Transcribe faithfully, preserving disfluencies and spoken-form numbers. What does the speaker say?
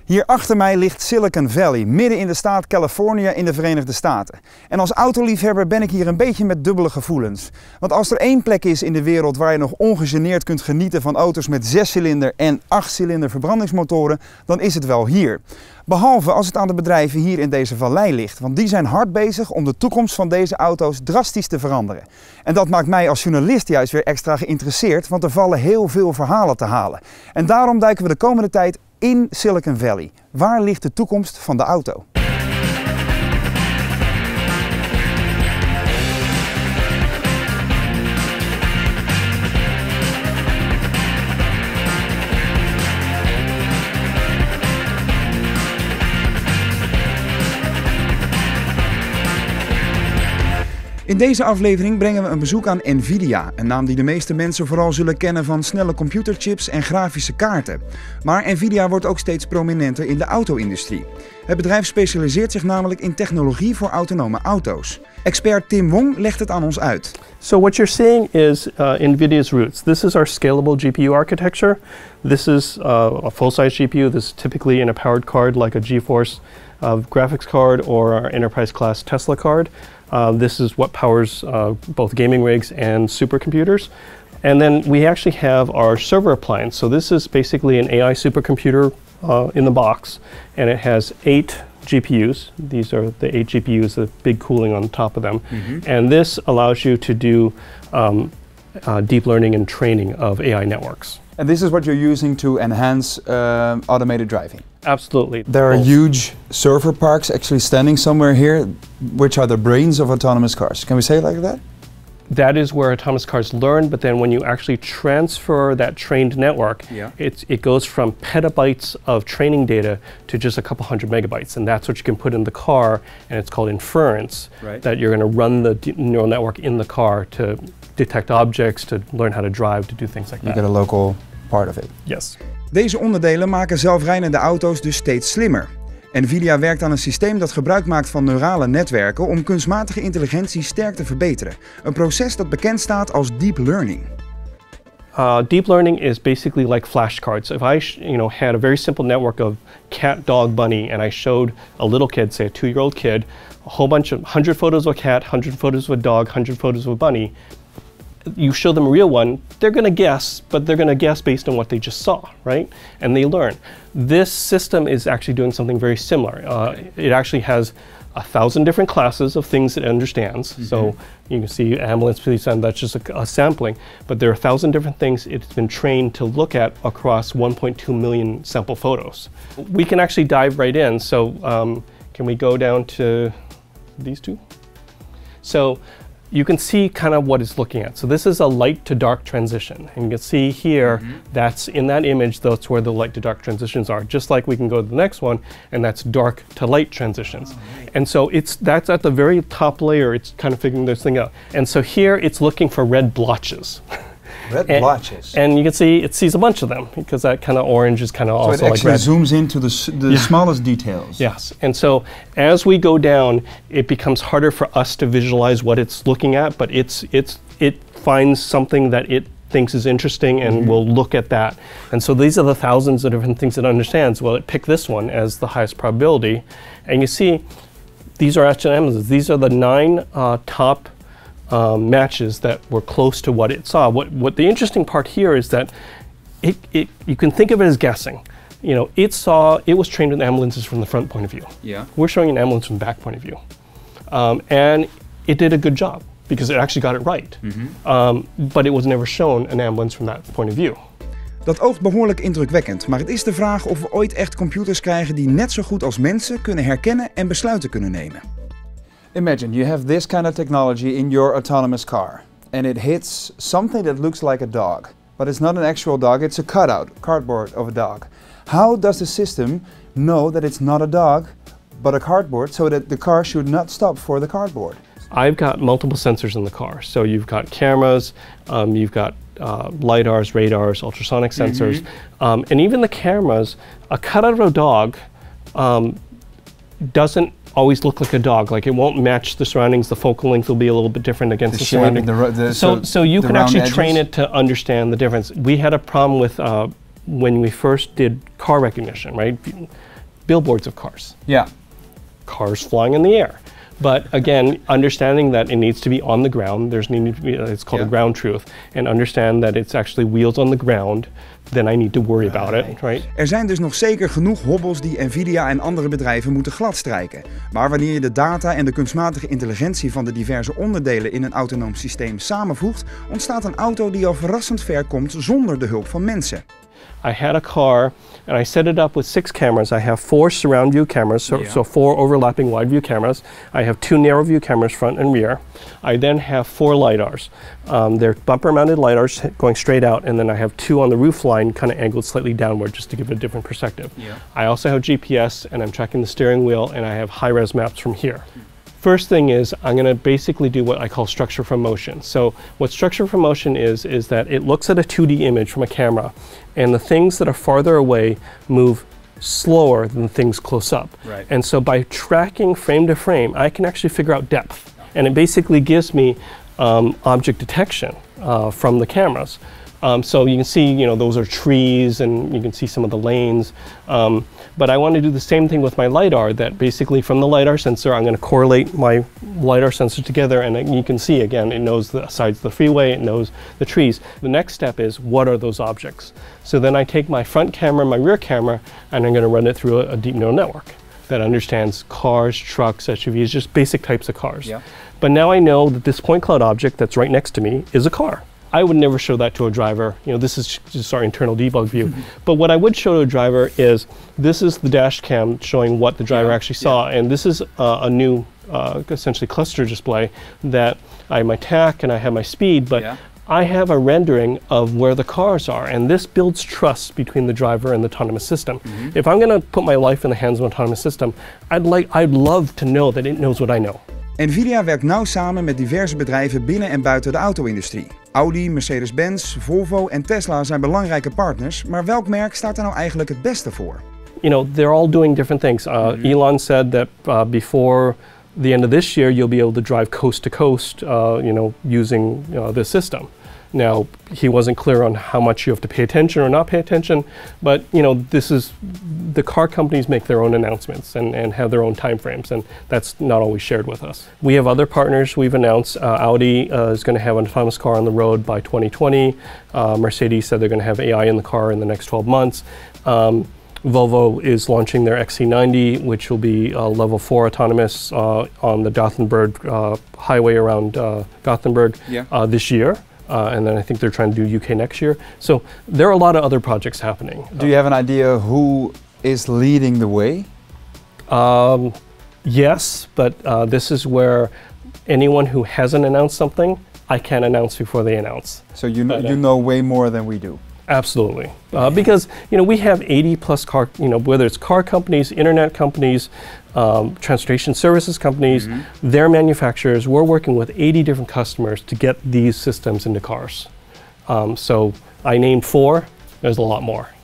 Hier achter mij ligt Silicon Valley, midden in de staat Californië in de Verenigde Staten. En als autoliefhebber ben ik hier een beetje met dubbele gevoelens. Want als er één plek is in de wereld waar je nog ongegeneerd kunt genieten van auto's met zescilinder en achtcilinder verbrandingsmotoren, dan is het wel hier. Behalve als het aan de bedrijven hier in deze vallei ligt, want die zijn hard bezig om de toekomst van deze auto's drastisch te veranderen. En dat maakt mij als journalist juist weer extra geïnteresseerd, want er vallen heel veel verhalen te halen. En daarom duiken we de komende tijd in Silicon Valley. Waar ligt de toekomst van de auto? In deze aflevering brengen we een bezoek aan Nvidia, een naam die de meeste mensen vooral zullen kennen van snelle computerchips en grafische kaarten. Maar Nvidia wordt ook steeds prominenter in de auto-industrie. Het bedrijf specialiseert zich namelijk in technologie voor autonome auto's. Expert Tim Wong legt het aan ons uit. So what you're seeing is uh, Nvidia's roots. This is our scalable G P U architecture. This is uh, a full-size G P U. This is typically in a powered card like a GeForce uh, graphics card or our enterprise class Tesla card. Uh, this is what powers uh, both gaming rigs and supercomputers. And then we actually have our server appliance. So this is basically an A I supercomputer uh, in the box, and it has eight G P Us. These are the eight G P Us, the big cooling on top of them. Mm-hmm. And this allows you to do um, uh, deep learning and training of A I networks. And this is what you're using to enhance uh, automated driving? Absolutely. There are huge server parks actually standing somewhere here, which are the brains of autonomous cars. Can we say it like that? That is where autonomous cars learn, but then when you actually transfer that trained network, yeah. it's, it goes from petabytes of training data to just a couple hundred megabytes, and that's what you can put in the car, and it's called inference, right. That you're going to run the d neural network in the car to detect objects, to learn how to drive, to do things like you that. You get a local part of it. Yes. Deze onderdelen maken zelfrijdende auto's dus steeds slimmer. Nvidia werkt aan een systeem dat gebruik maakt van neurale netwerken om kunstmatige intelligentie sterk te verbeteren. Een proces dat bekend staat als deep learning. Uh, deep learning is basically like flashcards. If I sh you know, had a very simple network of cat, dog, bunny, and I showed a little kid, say a two-year-old kid, a whole bunch of one hundred photos of a cat, one hundred photos of a dog, one hundred photos of a bunny, you show them a real one, they're going to guess, but they're going to guess based on what they just saw, right? And they learn. This system is actually doing something very similar. Uh, it actually has a thousand different classes of things it understands. Mm-hmm. So you can see ambulance, police, and that's just a, a sampling. But there are a thousand different things it's been trained to look at across one point two million sample photos. We can actually dive right in. So um, can we go down to these two? So you can see kind of what it's looking at. So this is a light to dark transition. And you can see here, mm-hmm. that's in that image, that's where the light to dark transitions are. Just like we can go to the next one, and that's dark to light transitions. Oh, right. And so it's that's at the very top layer, it's kind of figuring this thing out. And so here it's looking for red blotches. Red and, blotches. And you can see it sees a bunch of them because that kind of orange is kind of so also it like red. actually zooms into the, the yeah. smallest details. Yes, and so as we go down, it becomes harder for us to visualize what it's looking at, but it's it's it finds something that it thinks is interesting and mm-hmm. will look at that. And so these are the thousands of different things it understands. Well, it picked this one as the highest probability, and you see these are actually Amazons. These are the nine uh, top Um, matches that were close to what it saw. What what the interesting part here is that it, it you can think of it as guessing. You know, it saw it was trained with ambulances from the front point of view. Yeah. We're showing an ambulance from the back point of view, um, and it did a good job because it actually got it right. Mm-hmm. um, but it was never shown an ambulance from that point of view. Dat oogt behoorlijk indrukwekkend, maar het is de vraag of we ooit echt computers krijgen die net zo goed als mensen kunnen herkennen en besluiten kunnen nemen. Imagine you have this kind of technology in your autonomous car and it hits something that looks like a dog, but it's not an actual dog, it's a cutout, cardboard of a dog. How does the system know that it's not a dog, but a cardboard, so that the car should not stop for the cardboard? I've got multiple sensors in the car. So you've got cameras, um, you've got uh, LiDARs, radars, ultrasonic sensors, mm-hmm. um, and even the cameras, a cutout of a dog um, doesn't always look like a dog. Like it won't match the surroundings. The focal length will be a little bit different against the, the shape, surrounding. the, the, so, so, so you the can actually edges? train it to understand the difference. We had a problem with uh, when we first did car recognition, right? Billboards of cars. Yeah. Cars flying in the air. But again, understanding that it needs to be on the ground, there's need to be, it's called Yeah. a ground truth, and understand that it's actually wheels on the ground, then I need to worry about it, right? Er zijn dus nog zeker genoeg hobbels die Nvidia en andere bedrijven moeten gladstrijken. Maar wanneer je de data en de kunstmatige intelligentie van de diverse onderdelen in een autonoom systeem samenvoegt, ontstaat een auto die al verrassend ver komt zonder de hulp van mensen. I had a car and I set it up with six cameras. I have four surround view cameras, so, Yeah. so four overlapping wide view cameras. I have two narrow view cameras, front and rear. I then have four LiDARs. Um, they're bumper mounted LiDARs going straight out, and then I have two on the roof line kind of angled slightly downward just to give it a different perspective. Yeah. I also have G P S and I'm tracking the steering wheel, and I have high-res maps from here. First thing is I'm going to basically do what I call structure from motion. So what structure from motion is, is that it looks at a two D image from a camera, and the things that are farther away move slower than things close up. Right. And so by tracking frame to frame, I can actually figure out depth. And it basically gives me um, object detection uh, from the cameras. Um, so you can see, you know, those are trees, and you can see some of the lanes. Um, but I want to do the same thing with my LiDAR, that basically from the LiDAR sensor, I'm going to correlate my LiDAR sensors together, and you can see, again, it knows the sides of the freeway, it knows the trees. The next step is, what are those objects? So then I take my front camera, my rear camera, and I'm going to run it through a, a deep neural network that understands cars, trucks, S U Vs, just basic types of cars. Yeah. But now I know that this point cloud object that's right next to me is a car. I would never show that to a driver. You know, this is just our internal debug view. Mm-hmm. But what I would show to a driver is, this is the dash cam showing what the driver Yeah, actually saw. And this is uh, a new, uh, essentially cluster display that I have my T A C and I have my speed, but Yeah. I have a rendering of where the cars are. And this builds trust between the driver and the autonomous system. Mm-hmm. If I'm gonna put my life in the hands of an autonomous system, I'd, like, I'd love to know that it knows what I know. Nvidia werkt nauw samen met diverse bedrijven binnen en buiten de auto-industrie. Audi, Mercedes-Benz, Volvo en Tesla zijn belangrijke partners, maar welk merk staat er nou eigenlijk het beste voor? You know, they're all doing different things. Uh, mm-hmm. Elon said that uh, before the end of this year, you'll be able to drive coast to coast, uh, you know, using uh, this system. Now, he wasn't clear on how much you have to pay attention or not pay attention, but you know, this is, the car companies make their own announcements and, and have their own timeframes, and that's not always shared with us. We have other partners we've announced. Uh, Audi uh, is going to have an autonomous car on the road by twenty twenty. Uh, Mercedes said they're going to have A I in the car in the next twelve months. Um, Volvo is launching their X C ninety, which will be uh, level four autonomous uh, on the Gothenburg uh, highway around uh, Gothenburg Yeah. uh, this year. Uh, and then I think they're trying to do U K next year. So there are a lot of other projects happening. Do you have an idea who is leading the way? Um, yes, but uh, this is where anyone who hasn't announced something, I can announce before they announce. So you know, But, uh, you know way more than we do. Absolutely, uh, because you know we have eighty plus car, you know, whether it's car companies, internet companies, um, transportation services companies, Mm-hmm. their manufacturers. We're working with eighty different customers to get these systems into cars. Um, so I named four. There's a lot more.